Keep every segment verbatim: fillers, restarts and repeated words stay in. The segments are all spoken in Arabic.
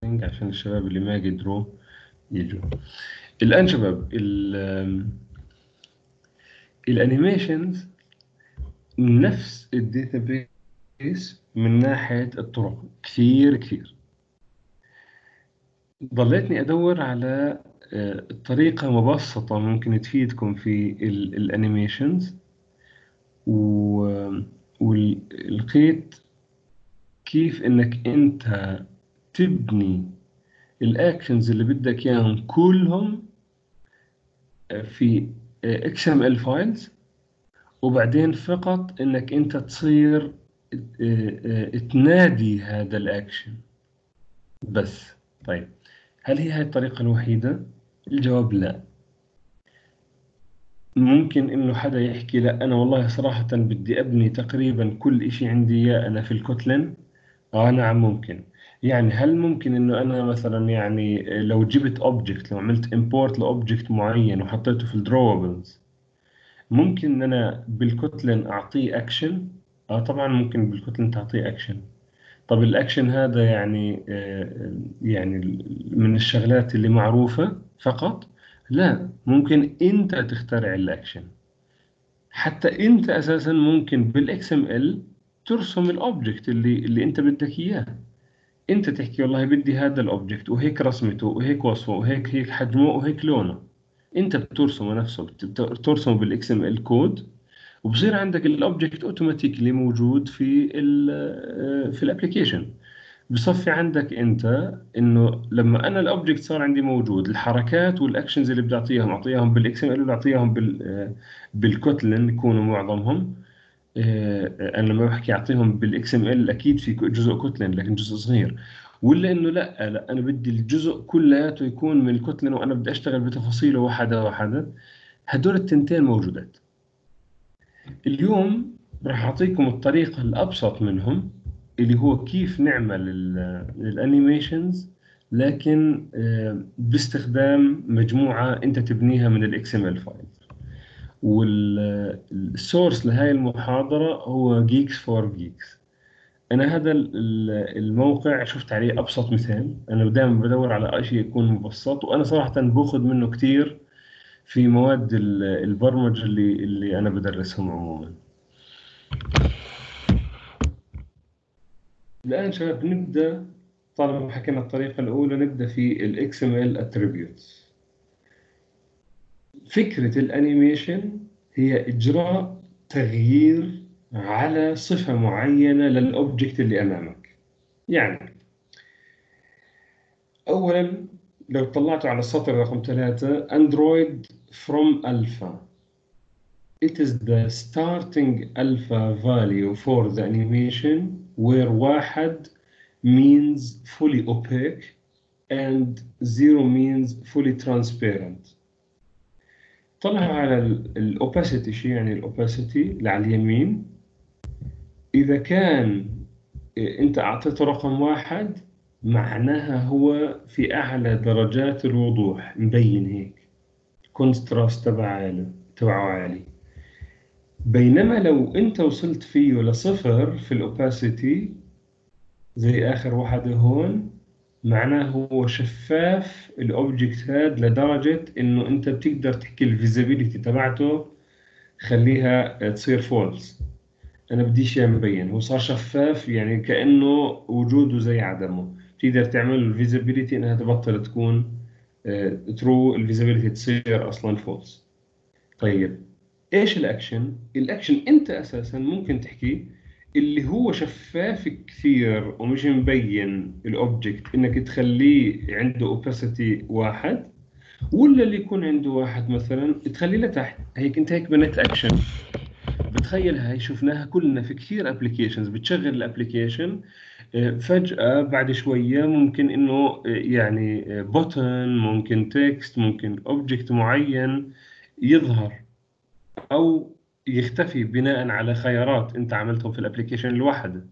عشان الشباب اللي ما قدروا يجوا. الآن شباب الانيميشنز نفس الداتابيس من ناحية الطرق كثير كثير. ضليتني أدور على آه، طريقة مبسطة ممكن تفيدكم في الانيميشنز، ولقيت كيف انك انت تبني الاكشنز اللي بدك اياهم كلهم في اكس ام ال فايلز، وبعدين فقط انك انت تصير آه، آه، تنادي هذا الاكشن بس. طيب، هل هي هاي الطريقة الوحيدة؟ الجواب لا. ممكن انه حدا يحكي لا انا والله صراحة بدي ابني تقريبا كل اشي عندي اياه انا في الكوتلن. اه نعم ممكن. يعني هل ممكن انه انا مثلا يعني لو جبت اوبجكت، لو عملت امبورت لاوبجكت معين وحطيته في الدروبلز، ممكن ان انا بالكوتلن اعطيه اكشن؟ اه طبعا ممكن بالكوتلن تعطيه اكشن. طب الاكشن هذا يعني آه، يعني من الشغلات اللي معروفة فقط؟ لا، ممكن انت تخترع الاكشن. حتى انت اساسا ممكن بالاكس ام ال ترسم الاوبجكت اللي اللي انت بدك اياه. انت تحكي والله بدي هذا الاوبجكت وهيك رسمته وهيك وصفه وهيك هيك حجمه وهيك لونه. انت بترسمه نفسه، بت- بترسمه بالاكس ام ال كود، وبصير عندك الاوبجكت اوتوماتيكلي موجود في ال في الابلكيشن. بصفي عندك انت انه لما انا الاوبجكت صار عندي موجود، الحركات والاكشنز اللي بدي اعطيهم اعطيهم بالاكس ام ال ولا اعطيهم بال بالكوتلن يكونوا معظمهم. آه، انا لما بحكي اعطيهم بالاكس ام ال اكيد في جزء كوتلن لكن جزء صغير. ولا انه لا لا انا بدي الجزء كلياته يكون من الكوتلن وانا بدي اشتغل بتفاصيله واحده واحده. هدول التنتين موجودات. اليوم راح اعطيكم الطريقه الابسط منهم، اللي هو كيف نعمل الانيميشنز، لكن آه، باستخدام مجموعه انت تبنيها من الاكس ام ال فايل. والسورس لهاي المحاضرة هو جيكس فور جيكس. أنا هذا ال- ال- الموقع شفت عليه أبسط مثال. أنا دائما بدور على شيء يكون مبسط، وأنا صراحة باخذ منه كثير في مواد ال- البرمجة اللي اللي أنا بدرسهم عموما. الآن شباب نبدأ. طالما حكينا الطريقة الأولى نبدأ في ال إكس إم إل attributes. فكرة الأنيميشن هي إجراء تغيير على صفة معينة للأوبجكت اللي أمامك. يعني أولا لو طلعتوا على السطر رقم ثلاثة Android from alpha. It is the starting alpha value for the animation where واحد means fully opaque and zero means fully transparent. طلع على الأوباسيتي. شيء يعني الأوباسيتي اللي على اليمين؟ إذا كان إيه، أنت أعطيته رقم واحد معناها هو في أعلى درجات الوضوح، مبين هيك، كونتراست تبع عالي تبعه عالي. بينما لو أنت وصلت فيه لصفر في الأوباسيتي زي آخر واحد هون، معناه هو شفاف الأوبجكت هاد لدرجة إنه أنت بتقدر تحكي الفيزيبيليتي تبعته خليها تصير فولس. انا بديش اياه مبين، هو صار شفاف يعني كانه وجوده زي عدمه. تقدر تعمل الفيزيبيليتي انها تبطل تكون ترو، الفيزيبيليتي تصير اصلا فولس. طيب ايش الاكشن؟ الاكشن انت اساسا ممكن تحكي اللي هو شفاف كثير ومش مبين الاوبجكت، انك تخليه عنده اوباسيتي واحد، ولا اللي يكون عنده واحد مثلا تخليه لتحت. هيك انت هيك بنيت اكشن. بتخيل هاي شفناها كلنا في كثير ابلكيشنز. بتشغل الابلكيشن فجأة بعد شوية ممكن انه آه، يعني بوتن، ممكن تكست، ممكن اوبجكت معين يظهر او يختفي بناء على خيارات انت عملتهم في الابلكيشن الواحد.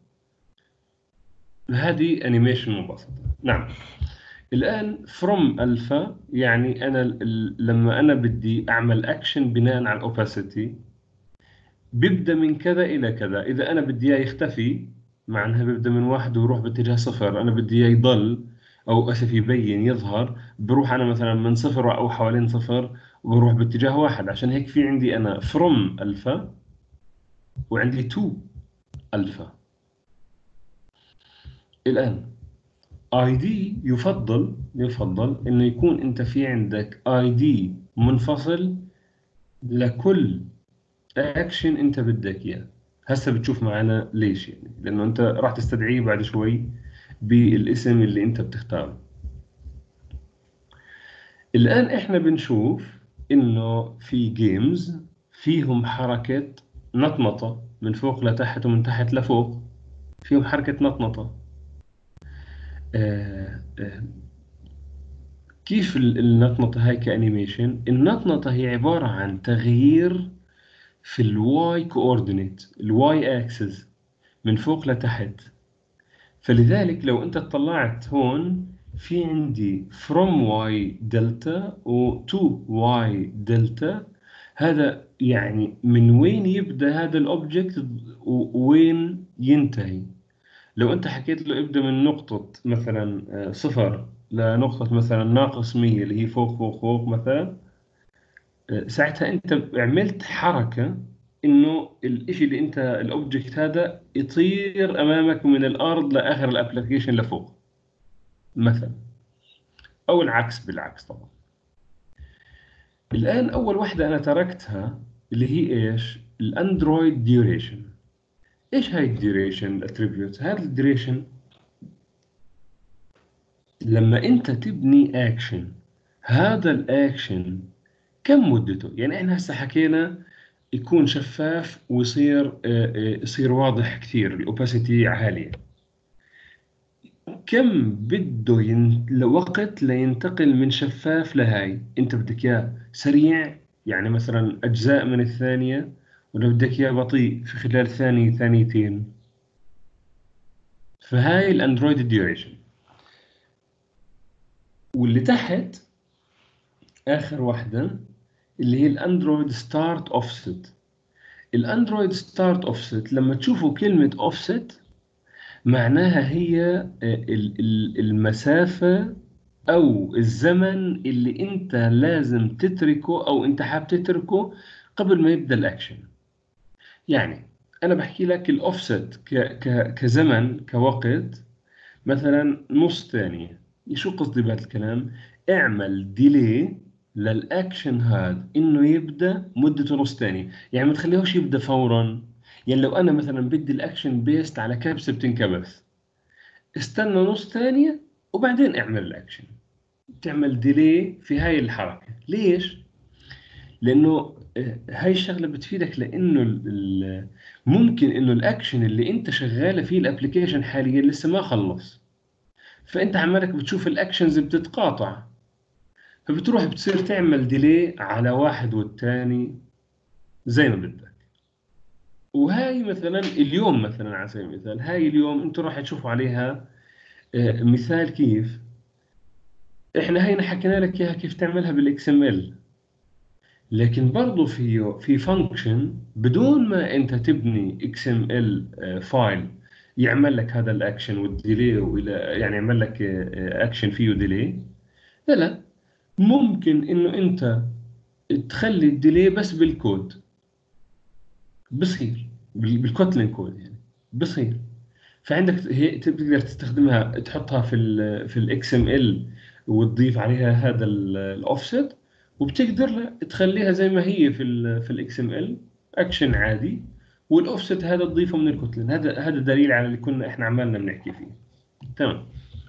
هذه انيميشن مبسطة. نعم. الآن from alpha يعني أنا ال- لما أنا بدي أعمل أكشن بناء على الأوباسيتي بيبدأ من كذا إلى كذا. إذا أنا بدي إياه يختفي معناها بيبدأ من واحد ويروح باتجاه صفر. أنا بدي إياه يضل او اسف يبين يظهر، بروح انا مثلا من صفر او حوالين صفر، وبروح باتجاه واحد. عشان هيك في عندي انا from الفا وعندي to الفا. الان اي دي يفضل يفضل انه يكون انت في عندك اي دي منفصل لكل اكشن انت بدك اياه. هسه بتشوف معنا ليش، يعني لانه انت راح تستدعيه بعد شوي بالاسم اللي انت بتختاره. الان احنا بنشوف انه في جيمز فيهم حركة نطنطة من فوق لتحت ومن تحت لفوق، فيهم حركة نطنطة. آه آه كيف ال- النطنطة هاي كأنيميشن؟ النطنطة هي عبارة عن تغيير في الواي كوردينيت، الواي اكسس، من فوق لتحت. فلذلك لو انت اطلعت هون في عندي from y delta و to y delta. هذا يعني من وين يبدأ هذا الاوبجكت ووين ينتهي. لو انت حكيت له ابدأ من نقطة مثلا آه، صفر لنقطة مثلا ناقص مية اللي هي فوق فوق فوق مثلا، آه، ساعتها انت عملت حركة انه الاشي اللي انت الاوبجكت هذا يطير امامك من الارض لاخر الابلكيشن لفوق مثلا، او العكس بالعكس طبعا. الان اول واحدة انا تركتها اللي هي ايش؟ الاندرويد ديوريشن. ايش هاي الديوريشن الاتريبيوت؟ هذا الديوريشن لما انت تبني اكشن، هذا الاكشن كم مدته؟ يعني احنا هسه حكينا يكون شفاف ويصير آه، آه، يصير واضح كثير، الاوباسيتي عالية. كم بده ين... وقت لينتقل من شفاف لهاي؟ انت بدك اياه سريع، يعني مثلا اجزاء من الثانية، ولا بدك اياه بطيء في خلال ثانية ثانيتين؟ فهاي الاندرويد ديوريشن. واللي تحت اخر واحدة اللي هي الاندرويد ستارت اوفست. الاندرويد ستارت اوفست لما تشوفوا كلمة اوفست معناها هي آه، ال- ال- المسافة أو الزمن اللي أنت لازم تتركه أو أنت حاب تتركه قبل ما يبدأ الأكشن. يعني أنا بحكي لك الأوفست ك ك كزمن كوقت، مثلا نص ثانية. شو قصدي بهذا الكلام؟ اعمل ديلي للأكشن هذا إنه يبدأ مدته نص ثانية، يعني ما تخليهوش يبدأ فورا. يعني لو أنا مثلا بدي الأكشن بيست على كبسة بتنكبس، استنى نص ثانية وبعدين اعمل الأكشن. تعمل ديلي في هاي الحركة. ليش؟ لأنه آه، هاي الشغلة بتفيدك، لأنه ال- ال- ممكن إنه الأكشن اللي أنت شغالة فيه الأبليكيشن حاليا لسه ما خلص، فأنت عمالك بتشوف الأكشنز بتتقاطع، فبتروح بتصير تعمل ديلي على واحد والتاني زي ما بدك. وهاي مثلا اليوم، مثلا على سبيل المثال هاي اليوم أنتوا راح تشوفوا عليها آه، مثال كيف. احنا هينا حكينا لك اياها كيف تعملها بالاكس ام ال، لكن برضو في في فانكشن بدون ما انت تبني اكس ام ال فايل يعمل لك هذا الاكشن والديلي، والى يعني يعمل لك اكشن فيه ديلي. لا لا، ممكن انه انت تخلي الديلي بس بالكود، بصير بال- بالكوتلين كود يعني بصير. فعندك هي تقدر تستخدمها تحطها في ال في الاكس ام ال وتضيف عليها هذا الاوفست، وبتقدر لا تخليها زي ما هي في ال في الاكس ام ال اكشن عادي، والاوفست هذا تضيفه من الكتلة. هذا هذا دليل على اللي كنا احنا عمالنا بنحكي فيه. تمام.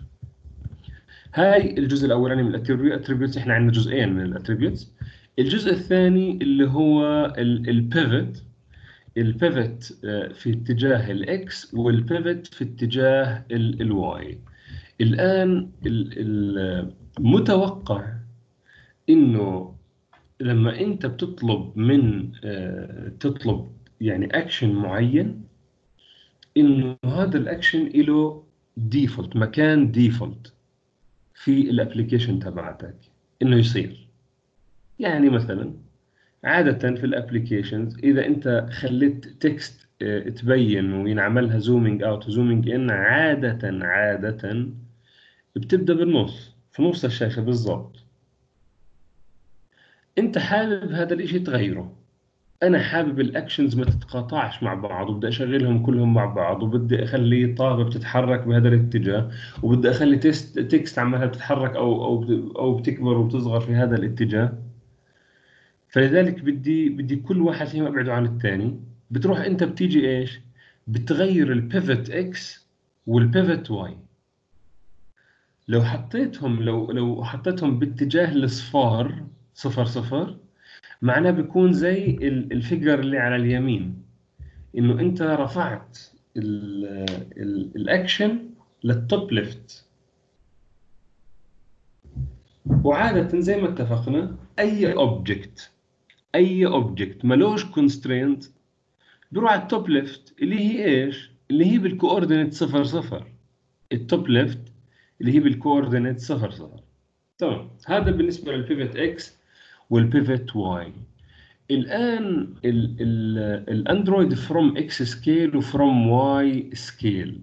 هاي الجزء الاولاني من الاتريبيوتس. احنا عندنا جزئين من الاتريبيوتس. الجزء الثاني اللي هو البيفت. البيفت في اتجاه الاكس والبيفت في اتجاه الواي. الآن ال- المتوقع إنه لما أنت بتطلب من آه، تطلب يعني أكشن معين، إنه هذا الأكشن له ديفولت، مكان ديفولت في الابليكيشن تبعتك إنه يصير. يعني مثلا عادة في الابليكيشنز إذا أنت خليت تكست تبين وينعملها زومينج أوت وزومينج إن، عادة عادة بتبدأ بالنص، في نص الشاشة بالضبط. انت حابب هذا الاشي تغيره. انا حابب الاكشنز ما تتقاطعش مع بعض، وبدي اشغلهم كلهم مع بعض، وبدي اخلي طابة بتتحرك بهذا الاتجاه، وبدي اخلي تكست تكست عمالها بتتحرك او او او بتكبر وبتصغر في هذا الاتجاه. فلذلك بدي بدي كل واحد فيهم ابعده عن الثاني. بتروح انت بتيجي ايش، بتغير البيفت اكس والبيفت واي. لو حطيتهم لو لو حطيتهم باتجاه الصفار صفر صفر، معناه بيكون زي ال- الفيجر اللي على اليمين، انه انت رفعت ال ال الاكشن للتوب ليفت. وعادة زي ما اتفقنا، اي اوبجكت اي اوبجكت ملوش كونسترينت بيروح على التوب ليفت، اللي هي ايش؟ اللي هي بالكوردينيت صفر صفر. التوب ليفت اللي هي بالكوردينيت صفر صفر. تمام، هذا بالنسبة للبيفت اكس والبيفت واي. الآن ال ال الأندرويد فروم إكس سكيل وفروم واي سكيل.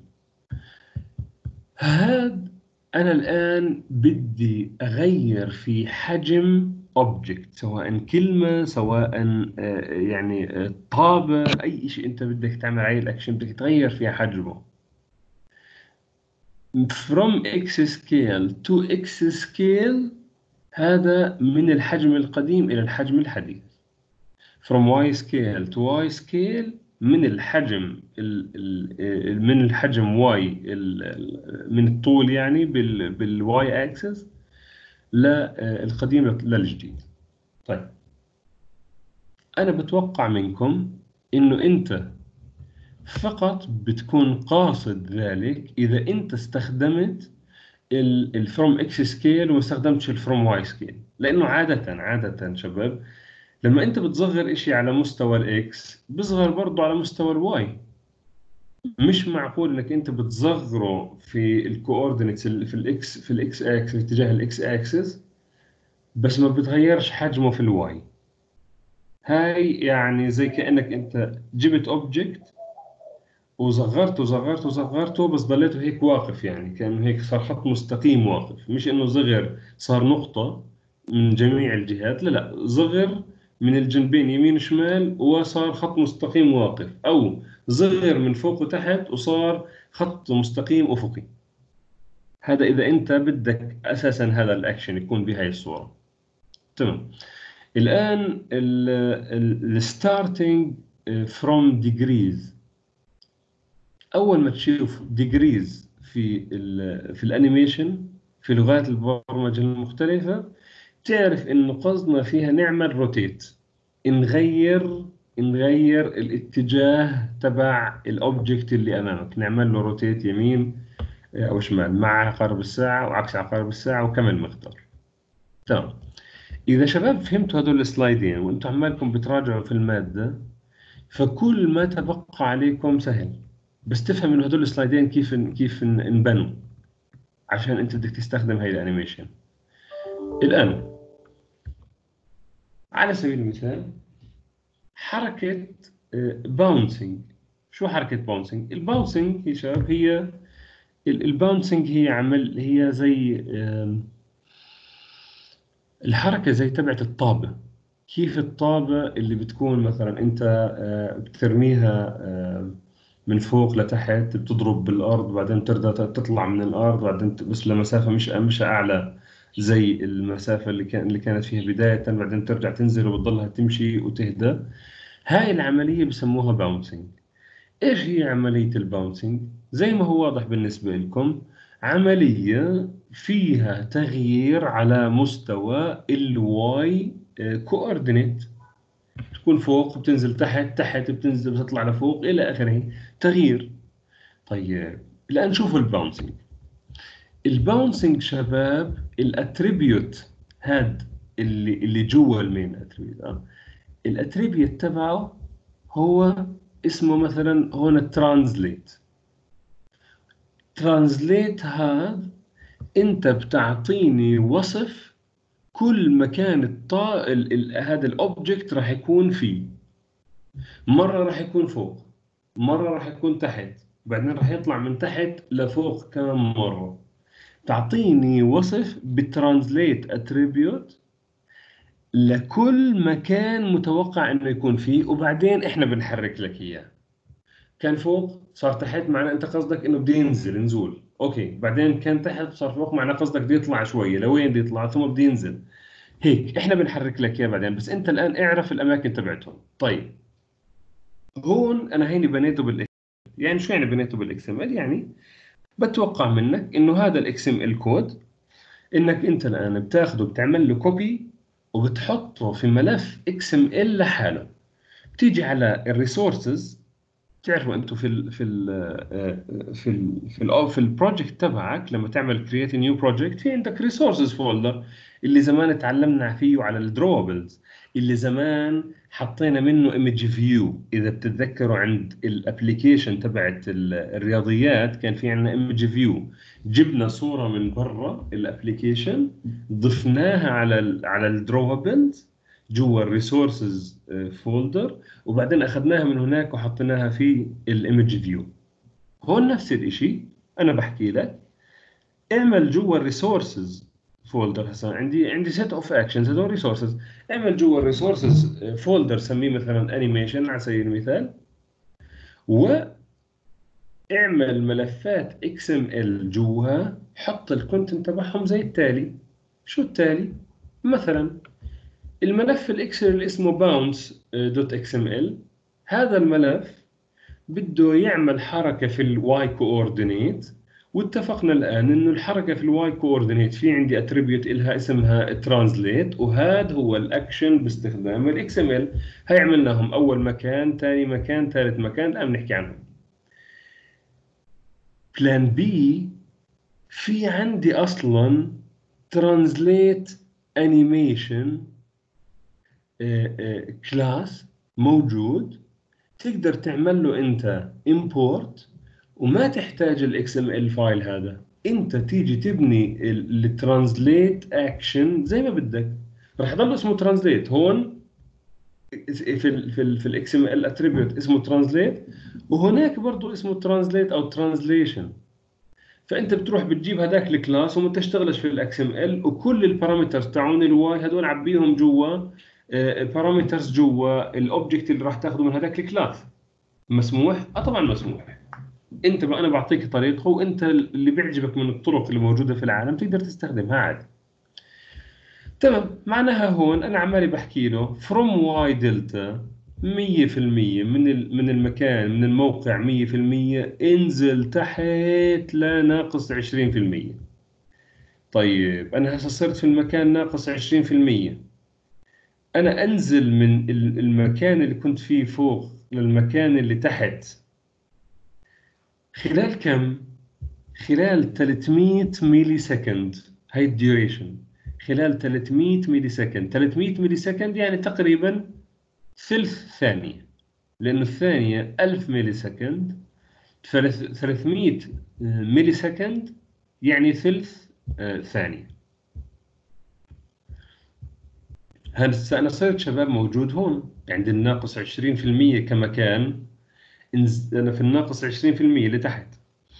هاد أنا الآن بدي أغير في حجم أوبجكت، سواء كلمة، سواء آه، يعني آه، طابة، أي شيء أنت بدك تعمل عليه الأكشن بدك تغير فيها حجمه. from X scale to X scale، هذا من الحجم القديم إلى الحجم الحديث. from Y scale to Y scale، من الحجم ال ال من الحجم Y ال ال- من الطول يعني بال بالواي اكسس، للقديم للجديد. طيب، أنا بتوقع منكم إنه أنت فقط بتكون قاصد ذلك إذا أنت استخدمت الفروم اكس سكيل وما استخدمتش الفروم واي سكيل. لأنه عادة عادة شباب، لما أنت بتصغر إشي على مستوى الإكس بيصغر برضه على مستوى الواي. مش معقول انك انت بتصغره في الكوردينيتس في الاكس في الاكس اكس في اتجاه الاكس اكسس، بس ما بتغيرش حجمه في الواي. هاي يعني زي كأنك انت جبت اوبجكت وصغرته صغرته صغرته بس ضليته هيك واقف، يعني كأنه هيك صار خط مستقيم واقف، مش انه صغر صار نقطة من جميع الجهات. لا لا، صغر من الجنبين يمين شمال وصار خط مستقيم واقف، او صغر من فوق وتحت وصار خط مستقيم افقي. هذا اذا انت بدك اساسا هذا الاكشن يكون بهاي الصورة. تمام. الان الستارتنج فروم ديجريز. اول ما تشوف ديجريز في ال في الانيميشن في لغات البرمجه المختلفه، تعرف انه قصدنا فيها نعمل روتيت، نغير نغير الاتجاه تبع الاوبجكت اللي امامك، نعمل له روتيت يمين او شمال مع عقارب الساعه وعكس عقارب الساعه وكم المقدار. تمام. اذا شباب فهمتوا هذول السلايدين وانتم عمالكم بتراجعوا في الماده، فكل ما تبقى عليكم سهل، بس تفهم انه هدول السلايدين كيف كيف انبنوا عشان انت بدك تستخدم هاي الانيميشن. الان على سبيل المثال، حركة باونسينج. شو حركة باونسينج؟ الباونسينج يا شباب هي الباونسينج هي عمل هي زي آم، الحركة زي تبعت الطابة. كيف الطابة اللي بتكون مثلا انت آه، بترميها آه، من فوق لتحت، بتضرب بالارض وبعدين ترجع تطلع من الارض وبعدين ت- بس لمسافة مش مش اعلى زي المسافة اللي كان اللي كانت فيها بداية، بعدين ترجع تنزل وبتضلها تمشي وتهدى. هاي العملية بسموها باونسينج. ايش هي عملية الباونسينج؟ زي ما هو واضح بالنسبة لكم، عملية فيها تغيير على مستوى الواي كوردينيت. تكون فوق بتنزل تحت، تحت بتنزل بتطلع لفوق إلى آخره، تغيير. طيب، الآن شوفوا الباونسينج. الباونسينج شباب الاتريبيوت هاد اللي اللي جوا المين اتريبيوت، اه الاتريبيوت تبعه هو اسمه مثلا هون الترانزليت. ترانزليت هذا انت بتعطيني وصف كل مكان الطا ال... ال... هذا الاوبجكت راح يكون فيه. مرة راح يكون فوق، مرة راح يكون تحت، بعدين راح يطلع من تحت لفوق كمان مرة. تعطيني وصف بترانزليت اتريبيوت لكل مكان متوقع انه يكون فيه، وبعدين احنا بنحرك لك اياه. كان فوق صار تحت، معناه انت قصدك انه بده ينزل نزول، اوكي. بعدين كان تحت صار فوق، معناه قصدك بده يطلع شويه، لوين بده يطلع ثم بده ينزل. هيك احنا بنحرك لك اياه بعدين، بس انت الان اعرف الاماكن تبعتهم. طيب هون انا هيني بنيته بالاكس. يعني شو يعني بنيته بالاكس ام ال؟ يعني بتوقع منك انه هذا الاكس ام ال كود، انك انت الان بتاخده بتعمل له كوبي وبتحطه في ملف اكس ام ال لحاله. بتيجي على الريسورسز. تعرفوا انتم في ال في ال في ال في ال في البروجكت تبعك لما تعمل كرييت نيو بروجكت، في عندك ريسورسز فولدر اللي زمان تعلمنا فيه على الدروبلز، اللي زمان حطينا منه ايمج فيو. اذا بتتذكروا عند الابلكيشن تبعت ال- الرياضيات كان في عندنا ايمج فيو. جبنا صورة من برا الابلكيشن، ضفناها على ال على الدروبلز جوا الريسورسز فولدر، وبعدين اخذناها من هناك وحطيناها في الايمج فيو. هون نفس الاشي. انا بحكي لك اعمل جوا الريسورسز فولدر. هسه عندي عندي سيت اوف اكشنز هذول ريسورسز. اعمل جوا الريسورسز فولدر سميه مثلا انيميشن على سبيل المثال، واعمل ملفات اكس ام ال جواها، حط الكونتنت تبعهم زي التالي. شو التالي؟ مثلا الملف الاكسل اللي اسمه باونس دوت اكس ام ال، هذا الملف بده يعمل حركة في الواي كوردينيت. واتفقنا الآن إنه الحركة في الواي كوردينيت في عندي اتريبيوت إلها اسمها ترانزليت، وهذا هو الأكشن باستخدام الإكس إم إل. هاي عملناهم أول مكان، ثاني مكان، ثالث مكان، الآن بنحكي عنهم. بلان بي، في عندي أصلا ترانزليت انيميشن كلاس موجود، تقدر تعمل له انت import وما تحتاج الاكس ام ال فايل. هذا انت تيجي تبني الترانزليت اكشن زي ما بدك، راح يضل اسمه ترانزليت هون في ال في ال في الاكس ام ال اتريبيوت اسمه ترانزليت، وهناك برضه اسمه ترانزليت او ترانزليشن. فانت بتروح بتجيب هذاك الكلاس وما تشتغلش في الاكس ام ال، وكل البارامترز تاعون الواي هذول عبيهم جوا بارامترز جوا الاوبجكت اللي راح تاخذه من هذاك الكلاس. مسموح؟ اه طبعا مسموح. انت بقى انا بعطيك طريقه، وانت اللي بيعجبك من الطرق اللي موجوده في العالم تقدر تستخدمها عادي. تمام. معناها هون انا عمالي بحكي له from y delta مية في المية من ال- من المكان من الموقع مية في المية، انزل تحت لناقص عشرين في المية. طيب انا هسه صرت في المكان ناقص عشرين في المية. انا انزل من ال- المكان اللي كنت فيه فوق للمكان اللي تحت خلال كم؟ خلال ثلاثمية ميلي سكند. هاي الديوريشن خلال ثلاثمية ميلي سكند. ثلاثمية ميلي سكند يعني تقريبا ثلث ثانية، لأنه الثانية ألف ميلي سكند. فث- ثلاثمية ميلي سكند يعني ثلث آه، ثانية. هسه أنا صرت شباب موجود هون عند الناقص عشرين في المية كمكان. انز- أنا في الناقص عشرين في المية اللي تحت.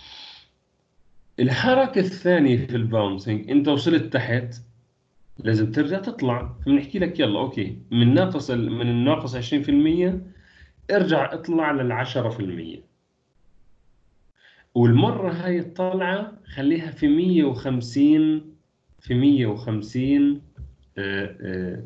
الحركة الثانية في الباونسينج، أنت وصلت تحت لازم ترجع تطلع. فبنحكي لك يلا اوكي، من ناقص ال- من الناقص عشرين في المية ارجع اطلع لل عشرة في المية، والمرة هاي الطلعة خليها في مية وخمسين، في مية وخمسين آه، آه،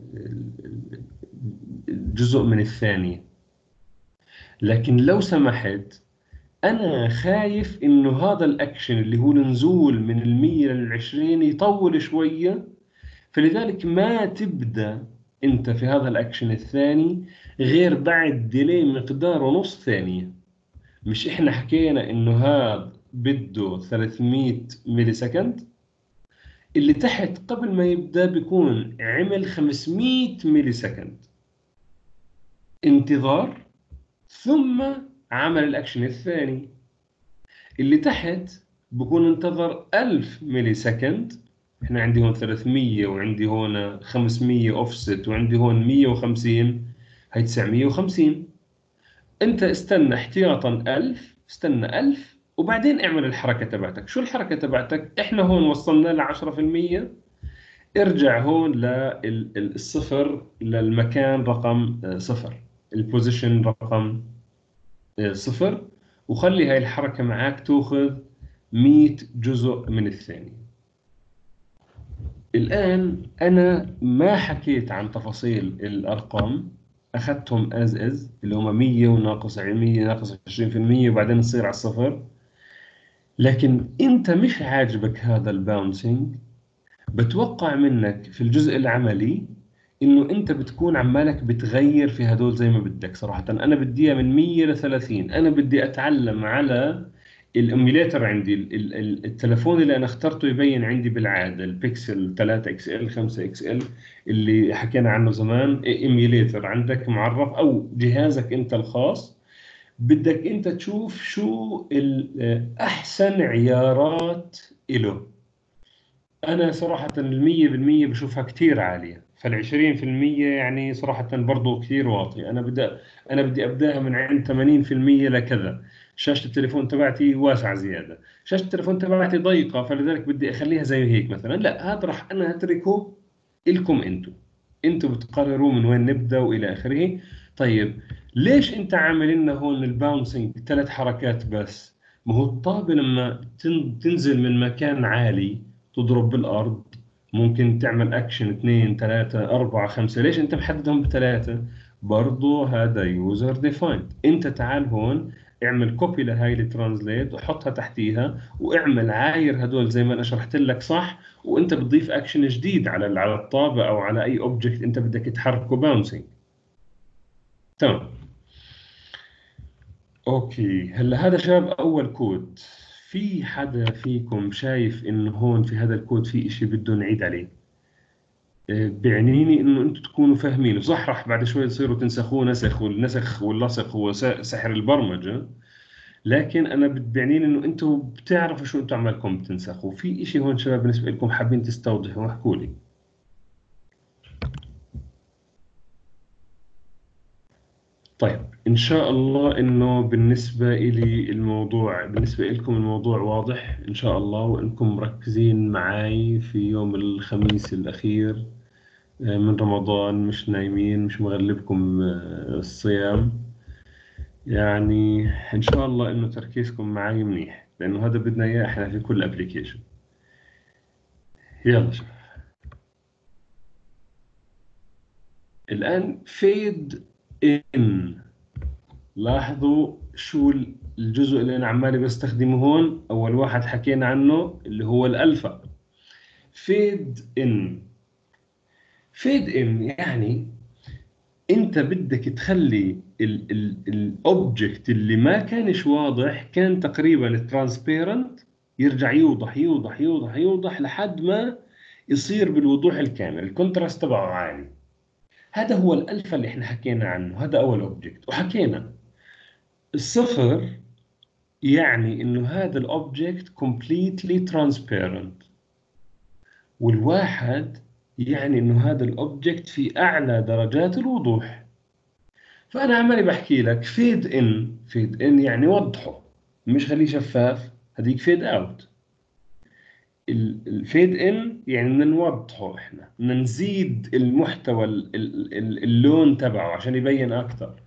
جزء من الثانية. لكن لو سمحت، أنا خايف إنه هذا الأكشن اللي هو النزول من المية للعشرين يطول شوية، فلذلك ما تبدأ أنت في هذا الأكشن الثاني غير بعد ديلي مقداره نص ثانية. مش إحنا حكينا إنه هذا بده ثلاثمية ميلي سكند؟ اللي تحت قبل ما يبدأ بيكون عمل خمسمية ميلي سكند انتظار، ثم عمل الأكشن الثاني. اللي تحت بكون انتظر ألف ميلي سكند. احنا عندي هون ثلاثمية وعندي هون خمسمية اوفست وعندي هون مية وخمسين، هي تسعمية وخمسين. انت استنى احتياطا ألف، استنى ألف، وبعدين اعمل الحركة تبعتك. شو الحركة تبعتك؟ احنا هون وصلنا ل عشرة في المية، ارجع هون للصفر، للمكان رقم آه، صفر، البوزيشن رقم آه، صفر، وخلي هاي الحركة معك تأخذ مئة جزء من الثانية. الآن أنا ما حكيت عن تفاصيل الأرقام، أخذتهم از از اللي هم مية وناقص مية ناقص عشرين في المية وبعدين نصير على الصفر. لكن أنت مش عاجبك هذا الباونسينج، بتوقع منك في الجزء العملي انه انت بتكون عمالك بتغير في هدول زي ما بدك. صراحة انا بديها من مية ل ثلاثين، انا بدي اتعلم على الايميليتر عندي. ال- ال- ال- التلفون اللي انا اخترته يبين عندي بالعادة البيكسل ثلاثة اكس ال خمسة اكس ال اللي حكينا عنه زمان. ايميليتر عندك معرف او جهازك انت الخاص، بدك انت تشوف شو ال- احسن عيارات له. أنا صراحة المية بالمية بشوفها كتير عالية، فالعشرين في المية يعني صراحة برضو كتير واطي. أنا بدي أنا بدي أبدأها من عند ثمانين في المية لكذا. شاشة التليفون تبعتي واسعة زيادة، شاشة التليفون تبعتي ضيقة، فلذلك بدي أخليها زي هيك مثلا. لا، هذا راح أنا أتركه إلكم أنتم، أنتم بتقرروا من وين نبدأ وإلى آخره. طيب، ليش أنت عامل لنا هون الباونسينج ثلاث حركات بس؟ ما هو الطابة لما تن- تنزل من مكان عالي تضرب بالأرض ممكن تعمل أكشن اثنين ثلاثة أربعة خمسة. ليش أنت محددهم بثلاثة؟ برضو هذا يوزر ديفايند. أنت تعال هون اعمل كوبي لهاي الترانزليت وحطها تحتيها، واعمل عاير هدول زي ما أنا شرحت لك صح، وأنت بتضيف أكشن جديد على على الطابة أو على أي أوبجكت أنت بدك تحركه باونسينج. تمام. اوكي، هلا هذا شباب اول كود. في حدا فيكم شايف انه هون في هذا الكود في اشي بده نعيد عليه؟ آه، بيعنيني انه انتم تكونوا فاهمينه صح. راح بعد شوي تصيروا تنسخوه نسخ، والنسخ واللصق هو س- سحر البرمجة. لكن انا بد- بيعنيني انه انتم بتعرفوا شو انتم عمالكم بتنسخوا. في اشي هون شباب بالنسبة لكم حابين تستوضحوا، احكوا لي. طيب، إن شاء الله إنه بالنسبة إلي الموضوع، بالنسبة لكم الموضوع واضح إن شاء الله، وإنكم مركزين معاي في يوم الخميس الأخير آه، من رمضان، مش نايمين، مش مغلبكم آه، الصيام. يعني إن شاء الله إنه تركيزكم معاي منيح، لأنه هذا بدنا إياه إحنا في كل أبليكيشن. يلا شوف الآن فيد إن. لاحظوا شو الجزء اللي أنا عمالي بستخدمه هون. أول واحد حكينا عنه اللي هو الألفا. فيد إن. فيد إن يعني أنت بدك تخلي الأوبجكت اللي ما كانش واضح، كان تقريبا ترانسبيرنت، يرجع يوضح يوضح يوضح يوضح لحد ما يصير بالوضوح الكامل، الكونتراست تبعه عالي. هذا هو الألفا اللي احنا حكينا عنه. هذا أول أوبجكت. وحكينا الصفر يعني انه هذا الاوبجكت completely transparent، والواحد يعني انه هذا الاوبجكت في اعلى درجات الوضوح. فانا عمالي بحكي لك فيد ان. فيد ان يعني وضحه، مش خليه شفاف. هذيك فيد اوت. الفيد ان يعني بدنا نوضحه، احنا بدنا نزيد المحتوى ال- ال- ال- اللون تبعه عشان يبين اكثر.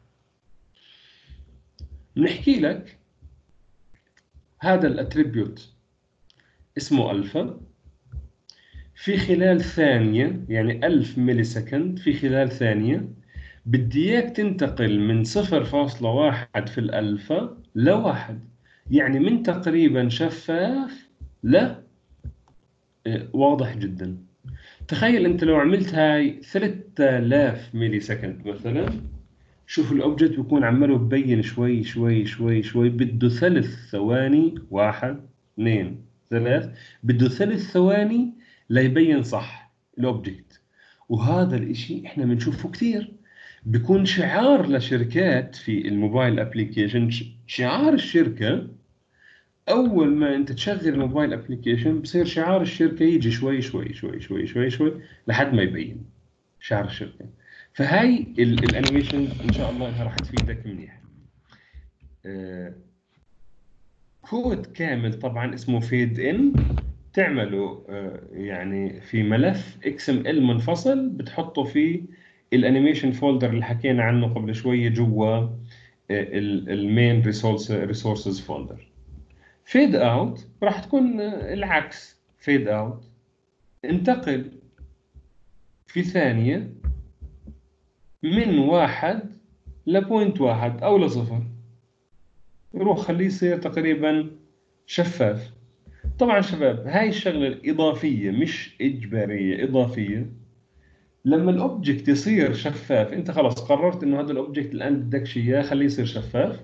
بنحكي لك هذا الاتريبيوت اسمه الفا. في خلال ثانية، يعني ألف ملي سكند، في خلال ثانية بدي إياك تنتقل من صفر فاصلة واحد في الألفا لواحد. يعني من تقريبا شفاف ل آه، واضح جدا. تخيل أنت لو عملت هاي ثلاثة آلاف ملي سكند مثلا، شوف الأوبجكت بيكون عماله ببين شوي شوي شوي شوي. بده ثلاث ثواني، واحد اثنين ثلاث، بده ثلاث ثواني ليبين صح الأوبجكت. وهذا الإشي إحنا بنشوفه كثير. بيكون شعار لشركات في الموبايل ابليكيشن. شعار الشركة أول ما أنت تشغل الموبايل ابليكيشن بصير شعار الشركة يجي شوي شوي شوي شوي شوي شوي لحد ما يبين شعار الشركة. فهاي ال- الانيميشن ان شاء الله انها راح تفيدك منيح. آه، كود كامل طبعا اسمه فيد ان، تعمله آه، يعني في ملف اكس ام ال منفصل، بتحطه في الانيميشن فولدر اللي حكينا عنه قبل شويه جوا المين ريسورسز فولدر. فيد اوت راح تكون آه، العكس. فيد اوت انتقل في ثانيه من واحد لبوينت واحد او لصفر، يروح خليه يصير تقريبا شفاف. طبعا شباب هاي الشغلة الإضافية مش إجبارية، إضافية. لما الأوبجكت يصير شفاف، أنت خلاص قررت إنه هذا الأوبجكت الآن بدكش إياه خليه يصير شفاف،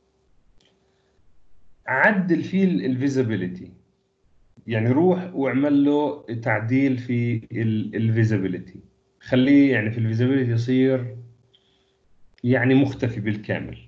عدل فيه الفيزابيليتي. يعني روح واعمل له تعديل في الفيزابيليتي، خليه يعني في الفيزابيليتي يصير يعني مختفي بالكامل.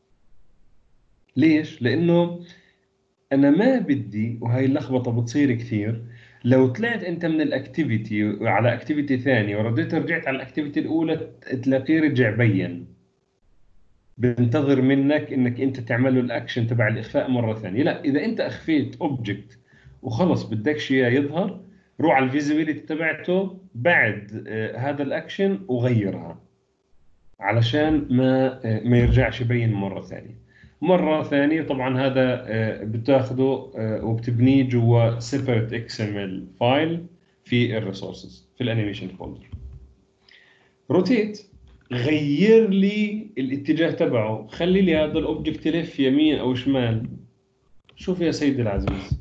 ليش؟ لأنه انا ما بدي، وهي اللخبطه بتصير كثير، لو طلعت انت من الاكتيفيتي على اكتيفيتي ثانيه ورديت رجعت على الاكتيفيتي الاولى، تلاقيه رجع بين، بنتظر منك انك انت تعمل له الاكشن تبع الاخفاء مره ثانيه. لا، اذا انت اخفيت اوبجكت وخلص بدكش اياه يظهر، روح على الفيزيبيليتي تبعته بعد آه، هذا الاكشن وغيرها، علشان ما ما يرجعش يبين مرة ثانية. مرة ثانية طبعا هذا آه، بتاخده آه، وبتبنيه جوا separate إكس إم إل فايل في الريسورسز في الانيميشن فولدر. روتيت، غير لي الاتجاه تبعه، خلي لي هذا الاوبجكت يلف يمين او شمال. شوف يا سيدي العزيز،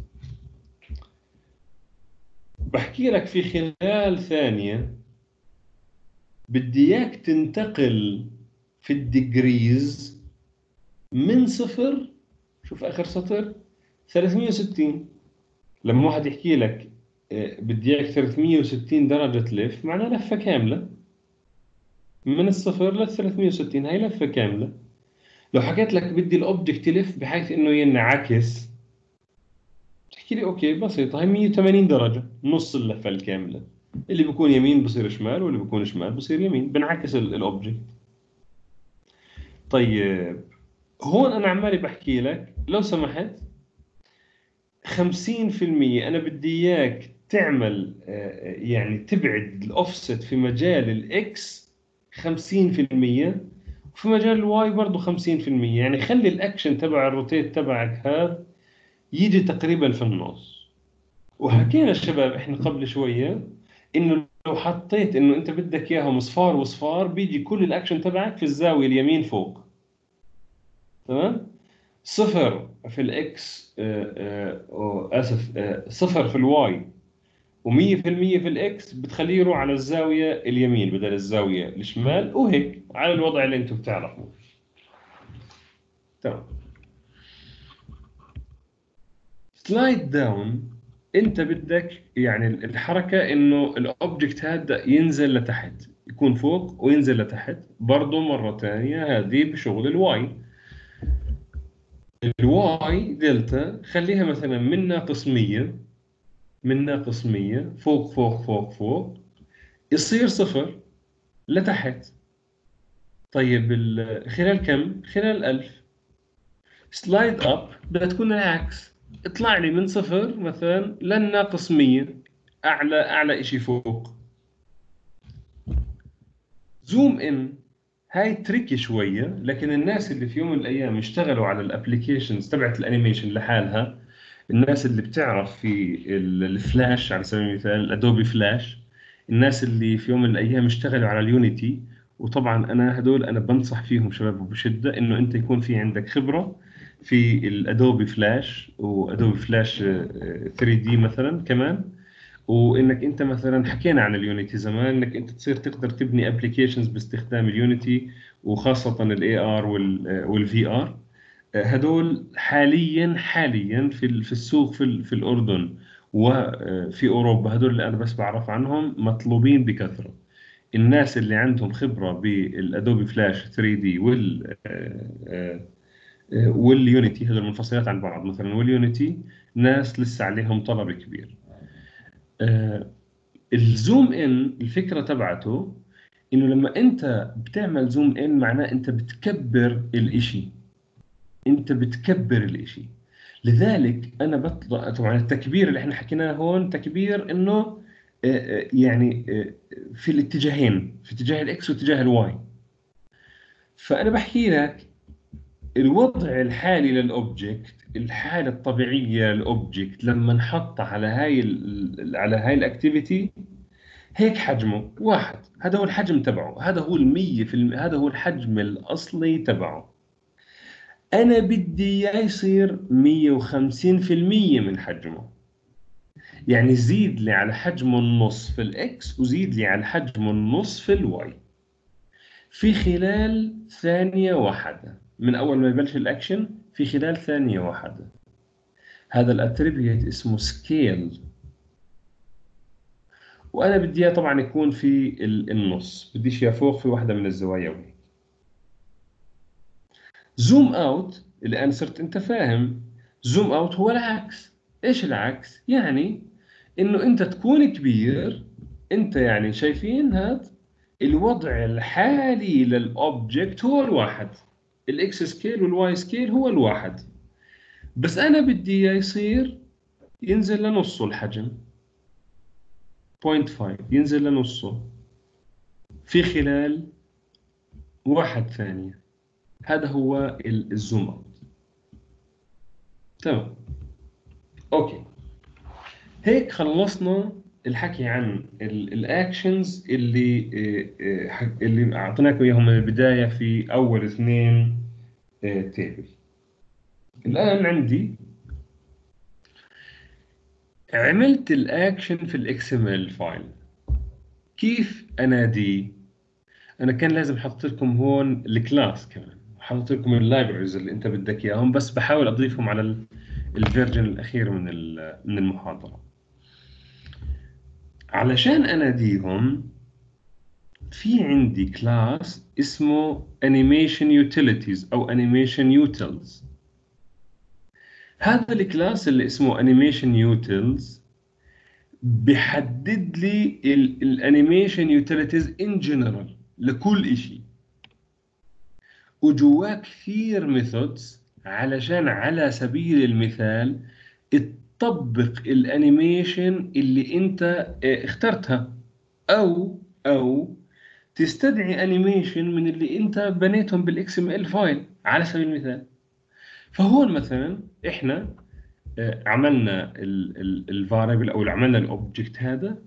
بحكي لك في خلال ثانية بدي اياك تنتقل في الديجريز من صفر، شوف آخر سطر، ثلاثمية وستين. لما واحد يحكي لك آه، بدي اياك ثلاثمية وستين درجة تلف، معناها لفة كاملة من الصفر لل ثلاثمية وستين، هاي لفة كاملة. لو حكيت لك بدي الأوبجكت يلف بحيث إنه ينعكس، تحكي لي أوكي بسيطة، هاي مية وثمانين درجة، نص اللفة الكاملة. اللي بيكون يمين بصير شمال، واللي بيكون شمال بصير يمين، بنعكس ال- الأوبجكت. طيب هون أنا عمالي بحكي لك لو سمحت خمسين في المية أنا بدي إياك تعمل آه، يعني تبعد الأوفست في مجال الإكس خمسين في المية، وفي مجال الواي برضه خمسين في المية. يعني خلي الأكشن تبع الروتيت تبعك هذا يجي تقريبا في النص. وحكينا الشباب إحنا قبل شوية إنه لو حطيت إنه أنت بدك إياهم صفار وصفار، بيجي كل الأكشن تبعك في الزاوية اليمين فوق. تمام؟ صفر في الإكس آه، آه، أو آسف آه، صفر في الواي ومية في المية في الإكس، بتخليه يروح على الزاوية اليمين بدل الزاوية الشمال، وهيك على الوضع اللي أنتم بتعرفوه. تمام. سلايد داون، أنت بدك يعني الحركة إنه الأوبجكت هذا ينزل لتحت، يكون فوق وينزل لتحت. برضه مرة ثانية هذه بشغل الواي. الواي دلتا خليها مثلا من ناقص مية، من ناقص مية فوق فوق فوق فوق، يصير صفر لتحت. طيب ال- خلال كم؟ خلال ألف. سلايد أب بدها تكون العكس، اطلع لي من صفر مثلا للناقص مية، أعلى أعلى إشي فوق. زوم إن، هاي تريكي شوية، لكن الناس اللي في يوم من الأيام اشتغلوا على الابليكيشنز تبعت الأنيميشن لحالها، الناس اللي بتعرف في ال- الفلاش على سبيل المثال الأدوبي فلاش، الناس اللي في يوم من الأيام اشتغلوا على اليونيتي. وطبعا أنا هدول أنا بنصح فيهم شباب بشدة إنه أنت يكون في عندك خبرة في الأدوبي فلاش وأدوبي فلاش آه، ثري دي مثلا كمان. وانك انت مثلا حكينا عن اليونيتي زمان، انك انت تصير تقدر تبني ابلكيشنز باستخدام اليونيتي، وخاصة الاي ار والفي ار. هدول حاليا حاليا في ال- في السوق في ال- في الاردن وفي اوروبا، هدول اللي انا بس بعرف عنهم مطلوبين بكثرة. الناس اللي عندهم خبرة بالادوبي فلاش ثري دي وال آه، آه، واليونيتي، هذول منفصلات عن بعض مثلا، واليونيتي ناس لسه عليهم طلب كبير. آه، الزوم ان الفكره تبعته انه لما انت بتعمل زوم ان، معناه انت بتكبر الاشي، انت بتكبر الاشي. لذلك انا بطلع طبعا التكبير اللي احنا حكيناه هون تكبير انه آه، آه، يعني آه، في الاتجاهين، في اتجاه الاكس واتجاه الواي. فانا بحكي لك الوضع الحالي للاوبجكت، الحالة الطبيعية للاوبجكت لما نحط على هاي ال على هاي الاكتيفيتي، هيك حجمه واحد، هذا هو الحجم تبعه، هذا هو المية في الم... هذا هو الحجم الأصلي تبعه. أنا بدي إياه يصير مية وخمسين في المية من حجمه، يعني زيد لي على حجمه النص في الإكس وزيد لي على حجمه النص في الواي في خلال ثانية واحدة من أول ما يبلش الأكشن، في خلال ثانية واحدة. هذا الاتريبيوت اسمه سكيل، وأنا بدي إياه طبعا يكون في ال- النص، بديش إياه فوق في واحدة من الزوايا وهيك. زوم اوت الان صرت انت فاهم، زوم اوت هو العكس. ايش العكس؟ يعني انه انت تكون كبير، انت يعني شايفين هذا الوضع الحالي للاوبجكت هو الواحد، الاكس سكيل والواي سكيل هو الواحد، بس انا بدي اياه يصير ينزل لنصه الحجم، صفر فاصلة خمسة ينزل لنصه في خلال واحد ثانية. هذا هو ال- الزوم اوت. تمام، اوكي. هيك خلصنا الحكي عن الاكشنز اللي آه، آه، حك- اللي اعطيناكم اياهم من البدايه في اول اثنين تيبل. الان عندي عملت الاكشن في الاكس ام ال فايل، كيف اناديه؟ انا كان لازم احط لكم هون الكلاس، كمان حاطط لكم اللايبرز اللي انت بدك اياهم، بس بحاول اضيفهم على الفيرجن الاخير من ال- من المحاضره. علشان اناديهم في عندي كلاس اسمه animation utilities او animation utils. هذا الكلاس اللي اسمه animation utils بحدد لي الانيميشن يوتيليتيز ان جنرال لكل إشي، وجواه كثير ميثودز علشان على سبيل المثال تطبق الانيميشن اللي انت اه، اخترتها، او او تستدعي انيميشن من اللي انت بنيتهم بالاكس ام ال فايل على سبيل المثال. فهون مثلا احنا آه، عملنا الفاريبل او عملنا الاوبجكت هذا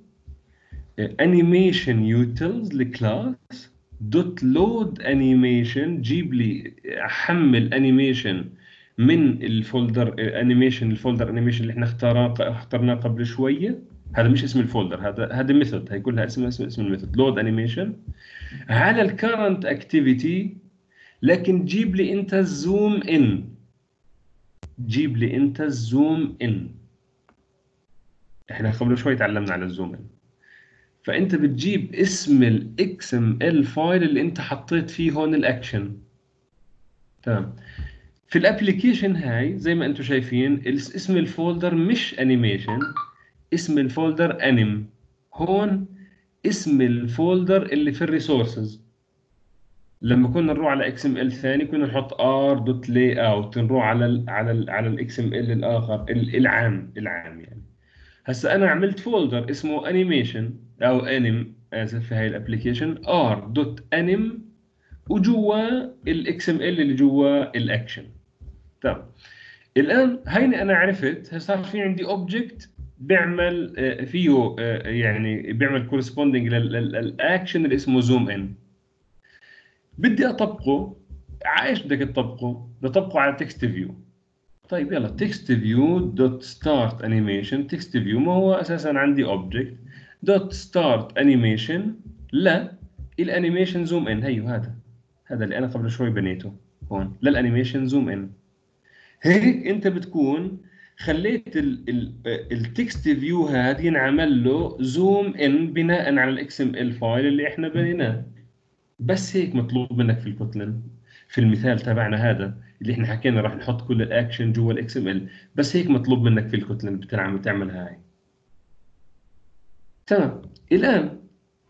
انيميشن يوتلز الكلاس دوت لود انيميشن، جيب لي احمل انيميشن من الفولدر انيميشن، الفولدر انيميشن اللي احنا اختارناه اخترناه قبل شويه. هذا مش اسم الفولدر، هذا هذا ميثود، هيكون لها اسم اسم اسم الميثود لود انيميشن على الكرنت اكتيفيتي. لكن جيب لي انت الزوم ان، جيب لي انت الزوم ان. احنا قبل شوي تعلمنا على الزوم ان. فانت بتجيب اسم الاكس ام ال فايل اللي انت حطيت فيه هون الاكشن. تمام. في الابليكيشن هاي زي ما انتم شايفين الاس- اسم الفولدر مش انيميشن، اسم الفولدر انيم. هون اسم الفولدر اللي في الريسورسز. لما كنا نروح على اكس ام ال ثاني كنا نحط ار دوت لاي اوت، نروح على ال على ال على الاكس ام ال الاخر ال- العام العام يعني. هسا انا عملت فولدر اسمه انيميشن او انيم، اسف، في هاي الابلكيشن ار دوت انيم، وجوا الاكس ام ال اللي جوا الاكشن. تمام. الان هيني انا عرفت صار في عندي اوبجكت بيعمل آه، فيه آه، يعني بيعمل كورسبوندينج للاكشن اللي اسمه زوم ان. بدي اطبقه. عايش بدك تطبقه؟ بطبقه على تكست فيو. طيب يلا تكست فيو دوت ستارت انيميشن. تكست فيو ما هو اساسا عندي اوبجكت دوت ستارت انيميشن. لا، الانيميشن زوم ان هيو، هذا هذا اللي انا قبل شوي بنيته هون للانيميشن زوم ان. هيك انت بتكون خليت التكست فيو هذا ينعمل له زوم ان بناء على الاكس ام ال فايل اللي احنا بنيناه. بس هيك مطلوب منك في الكوتلن، في المثال تبعنا هذا اللي احنا حكينا راح نحط كل الاكشن جوا الاكس ام ال، بس هيك مطلوب منك في الكوتلن بتعمل تعمل هاي. تمام. الان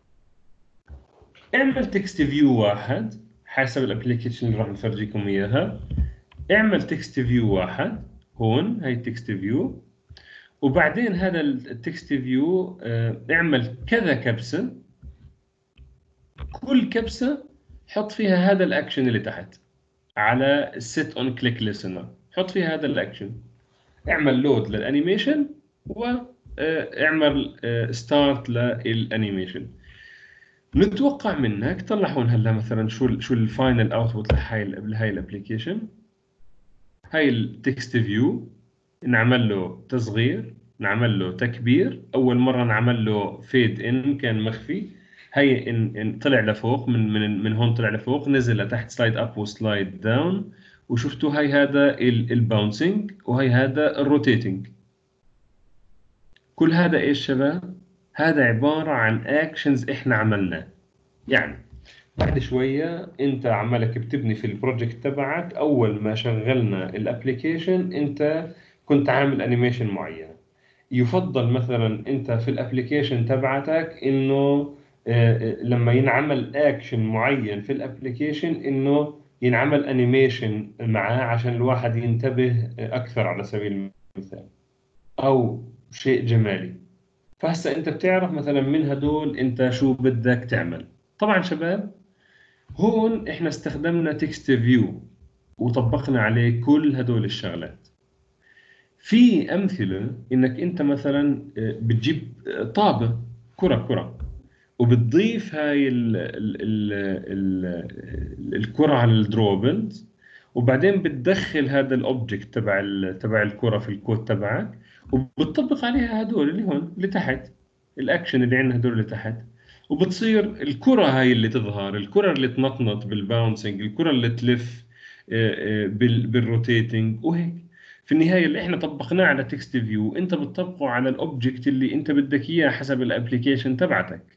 اعمل تكست فيو واحد حسب الابلكيشن اللي راح نفرجيكم اياها. اعمل تكست فيو واحد هون هاي التكست فيو، وبعدين هذا التكست فيو اعمل كذا كبسة، كل كبسة حط فيها هذا الأكشن اللي تحت على set on click listener، حط فيها هذا الأكشن، اعمل لود للأنيميشن واعمل ستارت للأنيميشن. نتوقع منك طلع هون هلا مثلا شو شو الفاينل اوتبوت لهاي لهاي الابلكيشن. هاي التكست فيو نعمل له تصغير، نعمل له تكبير، اول مره نعمل له فيد ان كان مخفي، هي إن, إن طلع لفوق، من من من هون طلع لفوق، نزل لتحت سلايد اب وسلايد داون، وشفتوا هاي هذا الباونسينج وهي هذا الروتيتنج. كل هذا ايش شباب؟ هذا عباره عن اكشنز احنا عملناه. يعني بعد شوية انت عمالك بتبني في البروجكت تبعك، اول ما شغلنا الابليكيشن انت كنت عامل انيميشن معين. يفضل مثلا انت في الابليكيشن تبعتك انه آه، آه، لما ينعمل اكشن معين في الابليكيشن انه ينعمل انيميشن معاه عشان الواحد ينتبه آه، اكثر على سبيل المثال، او شيء جمالي. فهسه انت بتعرف مثلا من هدول انت شو بدك تعمل. طبعا شباب، هون احنا استخدمنا تكست فيو وطبقنا عليه كل هدول الشغلات. في امثله انك انت مثلا آه، بتجيب آه، طابه، كره كره، وبتضيف هاي ال ال ال ال الكره على الدروبلز، وبعدين بتدخل هذا الاوبجكت تبع ال- تبع الكره في الكود تبعك، وبتطبق عليها هدول اللي هون اللي تحت، الاكشن اللي عندنا هدول اللي تحت، وبتصير الكره هاي اللي تظهر، الكره اللي تنطنط بالباونسنج، الكره اللي تلف آه، آه، بال- بالروتيتنج وهيك. في النهايه اللي احنا طبقناه على تكست فيو انت بتطبقه على الاوبجكت اللي انت بدك اياه حسب الابلكيشن تبعتك.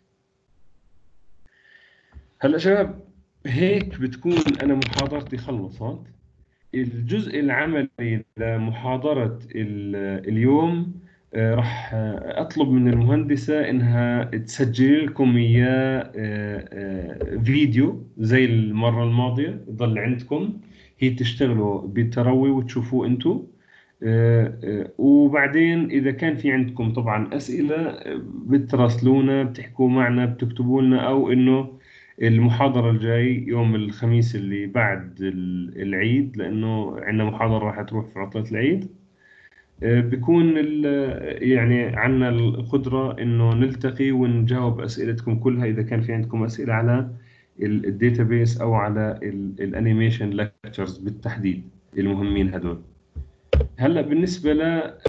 هلا شباب، هيك بتكون انا محاضرتي خلصت. الجزء العملي لمحاضرة ال- اليوم آه، راح آه، أطلب من المهندسة إنها تسجل لكم إياه آه، آه، فيديو زي المرة الماضية يضل عندكم، هي تشتغلوا بالتروي وتشوفوه أنتوا. آه، آه، وبعدين إذا كان في عندكم طبعا أسئلة آه، بتراسلونا، بتحكوا معنا، بتكتبوا لنا، أو إنه المحاضرة الجاي يوم الخميس اللي بعد ال- العيد، لأنه عندنا محاضرة راح تروح في عطلة العيد. آه، بيكون ال- يعني عندنا القدرة إنه نلتقي ونجاوب أسئلتكم كلها، إذا كان في عندكم أسئلة على الداتابيس أو على الانيميشن ليكتشرز بالتحديد المهمين هدول. هلا بالنسبة ل